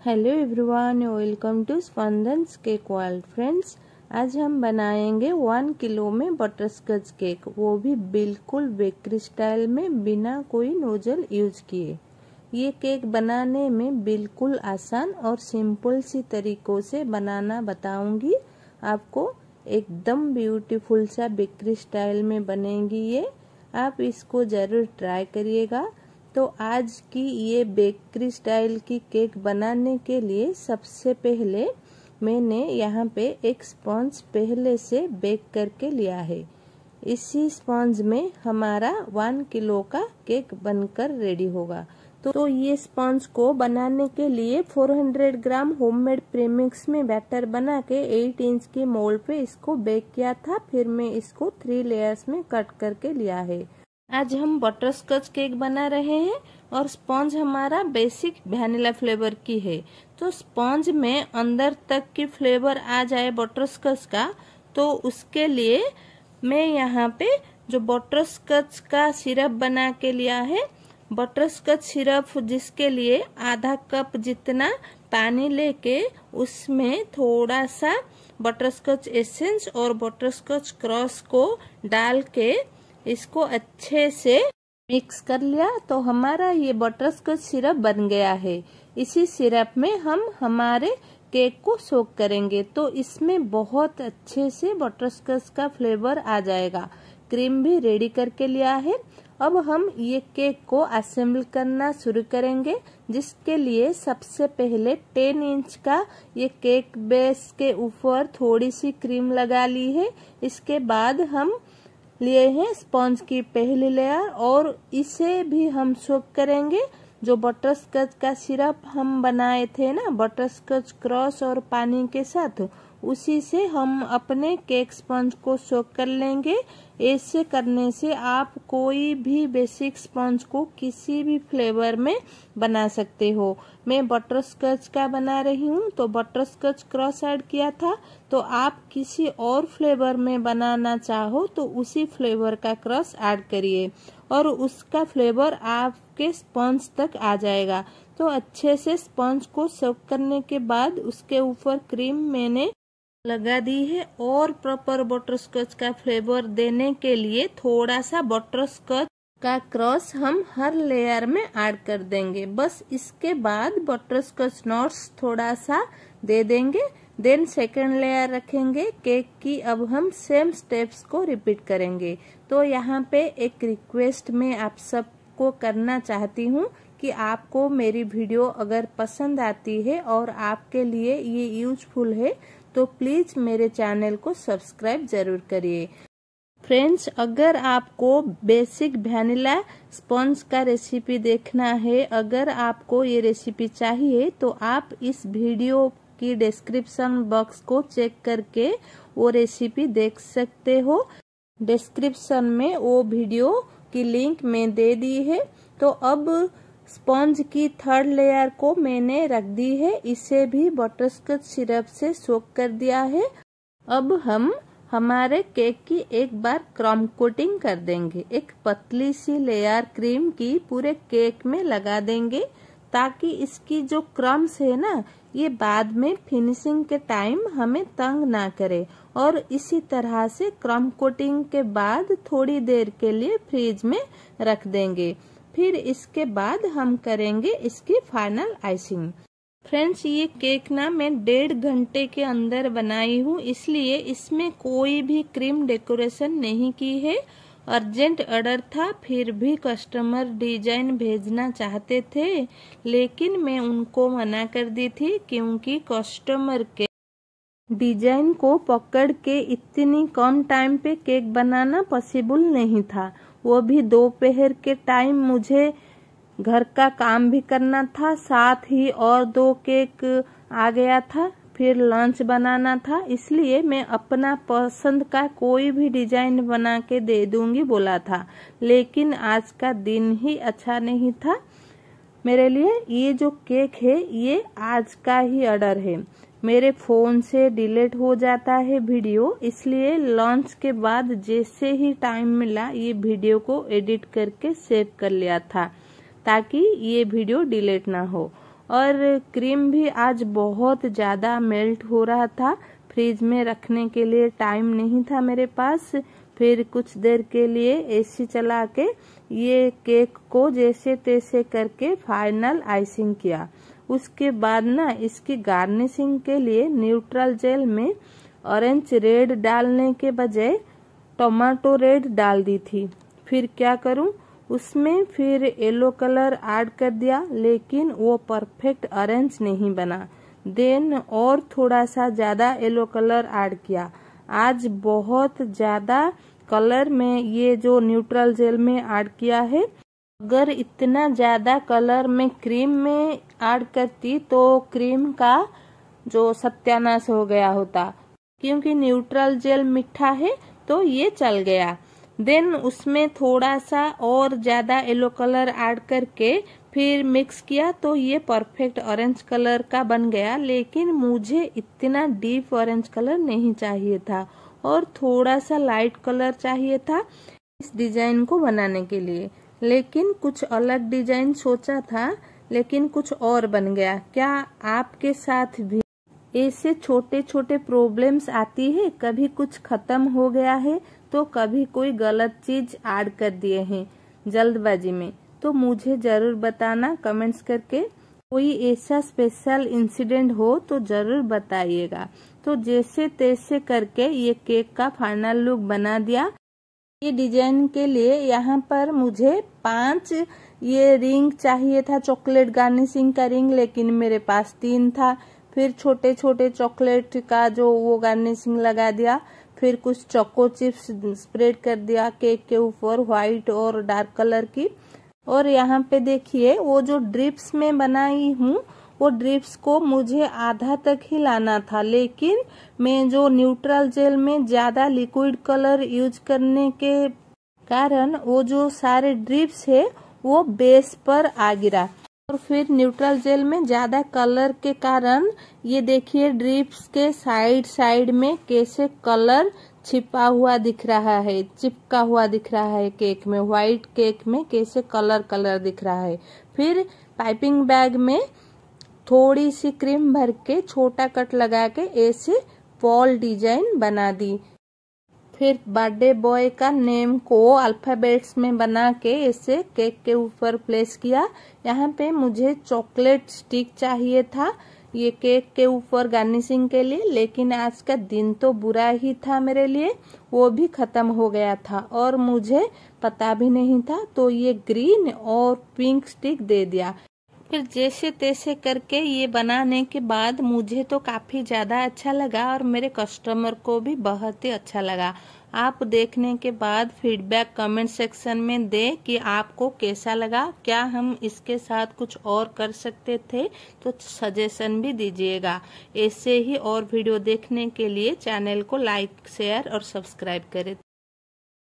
Hello everyone, welcome to Spandan's cake world. Friends, आज हम बनाएंगे 1 किलो में बटरस्कॉच केक, वो भी बिल्कुल बेकरी स्टाइल में बिना कोई नोजल यूज किए। ये केक बनाने में बिल्कुल आसान और सिंपल सी तरीकों से बनाना बताऊंगी आपको। एकदम ब्यूटीफुल सा बेकरी स्टाइल में बनेगी ये। आप इसको ज़रूर ट्राई करिएगा। तो आज की ये बेकरी स्टाइल की केक बनाने के लिए सबसे पहले मैंने यहाँ पे एक स्पॉन्ज पहले से बेक करके लिया है। इसी स्पॉन्ज में हमारा 1 किलो का केक बनकर रेडी होगा। तो ये स्पॉन्ज को बनाने के लिए 400 ग्राम होममेड प्रीमिक्स में बैटर बना के 8 इंच की मोल्ड पे इसको बेक किया था। फिर मैं इसको 3 लेयर्स में कट करके लिया है। आज हम बटरस्कॉच केक बना रहे हैं और स्पॉन्ज हमारा बेसिक वैनिला फ्लेवर की है। तो स्पॉन्ज में अंदर तक की फ्लेवर आ जाए बटरस्कॉच का, तो उसके लिए मैं यहाँ पे जो बटरस्कॉच का सिरप बना के लिया है, बटरस्कॉच सिरप जिसके लिए आधा कप जितना पानी लेके उसमें थोड़ा सा बटरस्कॉच एसेंस और बटरस्कॉच क्रश को डाल के इसको अच्छे से मिक्स कर लिया। तो हमारा ये बटरस्कॉच सिरप बन गया है। इसी सिरप में हम हमारे केक को सोक करेंगे, तो इसमें बहुत अच्छे से बटरस्कॉच का फ्लेवर आ जाएगा। क्रीम भी रेडी करके लिया है। अब हम ये केक को असेंबल करना शुरू करेंगे, जिसके लिए सबसे पहले 10 इंच का ये केक बेस के ऊपर थोड़ी सी क्रीम लगा ली है। इसके बाद हम लिए हैं स्पॉन्ज की पहली लेयर और इसे भी हम सोक करेंगे। जो बटरस्कॉच का सिरप हम बनाए थे ना, बटरस्कॉच क्रश और पानी के साथ, उसी से हम अपने केक स्पॉन्ज को सोक कर लेंगे। ऐसे करने से आप कोई भी बेसिक स्पॉन्ज को किसी भी फ्लेवर में बना सकते हो। मैं बटरस्कॉच का बना रही हूँ, तो बटरस्कॉच क्रश ऐड किया था। तो आप किसी और फ्लेवर में बनाना चाहो तो उसी फ्लेवर का क्रश ऐड करिए और उसका फ्लेवर आपके स्पॉन्ज तक आ जाएगा। तो अच्छे से स्पॉन्ज को सोक करने के बाद उसके ऊपर क्रीम मैंने लगा दी है और प्रॉपर बटरस्कॉच का फ्लेवर देने के लिए थोड़ा सा बटरस्कॉच का क्रश हम हर लेयर में ऐड कर देंगे। बस इसके बाद बटरस्कॉच नट्स थोड़ा सा दे देंगे। देन सेकंड लेयर रखेंगे केक की। अब हम सेम स्टेप्स को रिपीट करेंगे। तो यहाँ पे एक रिक्वेस्ट मैं आप सबको करना चाहती हूँ कि आपको मेरी वीडियो अगर पसंद आती है और आपके लिए ये यूजफुल है, तो प्लीज मेरे चैनल को सब्सक्राइब जरूर करिए। फ्रेंड्स, अगर आपको बेसिक वैनिला स्पॉन्ज का रेसिपी देखना है, अगर आपको ये रेसिपी चाहिए, तो आप इस वीडियो की डिस्क्रिप्शन बॉक्स को चेक करके वो रेसिपी देख सकते हो। डिस्क्रिप्शन में वो वीडियो की लिंक मैं दे दी है। तो अब स्पॉन्ज की थर्ड लेयर को मैंने रख दी है। इसे भी बटरस्कॉच सिरप से सोक कर दिया है। अब हम हमारे केक की एक बार क्रम कोटिंग कर देंगे। एक पतली सी लेयर क्रीम की पूरे केक में लगा देंगे, ताकि इसकी जो क्रम्स है ना, ये बाद में फिनिशिंग के टाइम हमें तंग ना करे। और इसी तरह से क्रम कोटिंग के बाद थोड़ी देर के लिए फ्रिज में रख देंगे। फिर इसके बाद हम करेंगे इसकी फाइनल आइसिंग। फ्रेंड्स, ये केक ना मैं 1.5 घंटे के अंदर बनाई हूँ, इसलिए इसमें कोई भी क्रीम डेकोरेशन नहीं की है। अर्जेंट ऑर्डर था, फिर भी कस्टमर डिजाइन भेजना चाहते थे, लेकिन मैं उनको मना कर दी थी, क्योंकि कस्टमर के डिजाइन को पकड़ के इतनी कम टाइम पे केक बनाना पॉसिबल नहीं था। वो भी दोपहर के टाइम मुझे घर का काम भी करना था, साथ ही और 2 केक आ गया था, फिर लंच बनाना था। इसलिए मैं अपना पसंद का कोई भी डिजाइन बना के दे दूंगी बोला था, लेकिन आज का दिन ही अच्छा नहीं था मेरे लिए। ये जो केक है ये आज का ही ऑर्डर है। मेरे फोन से डिलीट हो जाता है वीडियो, इसलिए लॉन्च के बाद जैसे ही टाइम मिला ये वीडियो को एडिट करके सेव कर लिया था, ताकि ये वीडियो डिलीट ना हो। और क्रीम भी आज बहुत ज़्यादा मेल्ट हो रहा था। फ्रिज में रखने के लिए टाइम नहीं था मेरे पास। फिर कुछ देर के लिए एसी चला के ये केक को जैसे तैसे करके फाइनल आइसिंग किया। उसके बाद ना इसकी गार्निशिंग के लिए न्यूट्रल जेल में ऑरेंज रेड डालने के बजाय टमाटो रेड डाल दी थी। फिर क्या करूं, उसमें फिर येलो कलर ऐड कर दिया, लेकिन वो परफेक्ट ऑरेंज नहीं बना। देन और थोड़ा सा ज्यादा येलो कलर ऐड किया। आज बहुत ज्यादा कलर में ये जो न्यूट्रल जेल में ऐड किया है। अगर इतना ज्यादा कलर में क्रीम में ऐड करती तो क्रीम का जो सत्यानाश हो गया होता, क्योंकि न्यूट्रल जेल मीठा है तो ये चल गया। देन उसमें थोड़ा सा और ज्यादा येलो कलर ऐड करके फिर मिक्स किया तो ये परफेक्ट ऑरेंज कलर का बन गया। लेकिन मुझे इतना डीप ऑरेंज कलर नहीं चाहिए था और थोड़ा सा लाइट कलर चाहिए था इस डिजाइन को बनाने के लिए। लेकिन कुछ अलग डिजाइन सोचा था, लेकिन कुछ और बन गया। क्या आपके साथ भी ऐसे छोटे छोटे प्रॉब्लम्स आती है? कभी कुछ खत्म हो गया है तो कभी कोई गलत चीज ऐड कर दिए हैं जल्दबाजी में, तो मुझे जरूर बताना कमेंट्स करके। कोई ऐसा स्पेशल इंसिडेंट हो तो जरूर बताइएगा। तो जैसे तैसे करके ये केक का फाइनल लुक बना दिया। ये डिजाइन के लिए यहाँ पर मुझे 5 ये रिंग चाहिए था, चॉकलेट गार्निशिंग का रिंग, लेकिन मेरे पास 3 था। फिर छोटे छोटे चॉकलेट का जो वो गार्निशिंग लगा दिया। फिर कुछ चोको चिप्स स्प्रेड कर दिया केक के ऊपर, व्हाइट और डार्क कलर की। और यहाँ पे देखिए वो जो ड्रिप्स में बनाई हूँ, वो ड्रिप्स को मुझे आधा तक ही लाना था, लेकिन मैं जो न्यूट्रल जेल में ज्यादा लिक्विड कलर यूज करने के कारण वो जो सारे ड्रिप्स है वो बेस पर आ गिरा। और फिर न्यूट्रल जेल में ज्यादा कलर के कारण ये देखिए ड्रिप्स के साइड साइड में कैसे कलर छिपा हुआ दिख रहा है, चिपका हुआ दिख रहा है केक में। व्हाइट केक में कैसे कलर दिख रहा है। फिर पाइपिंग बैग में थोड़ी सी क्रीम भर के छोटा कट लगा के ऐसे बॉल डिजाइन बना दी। फिर बर्थडे बॉय का नेम को अल्फाबेट्स में बना के ऐसे केक के ऊपर प्लेस किया। यहाँ पे मुझे चॉकलेट स्टिक चाहिए था ये केक के ऊपर गार्निशिंग के लिए, लेकिन आज का दिन तो बुरा ही था मेरे लिए, वो भी खत्म हो गया था और मुझे पता भी नहीं था। तो ये ग्रीन और पिंक स्टिक दे दिया। फिर जैसे तैसे करके ये बनाने के बाद मुझे तो काफी ज्यादा अच्छा लगा और मेरे कस्टमर को भी बहुत ही अच्छा लगा। आप देखने के बाद फीडबैक कमेंट सेक्शन में दें कि आपको कैसा लगा। क्या हम इसके साथ कुछ और कर सकते थे तो सजेशन भी दीजिएगा। ऐसे ही और वीडियो देखने के लिए चैनल को लाइक शेयर और सब्सक्राइब करें।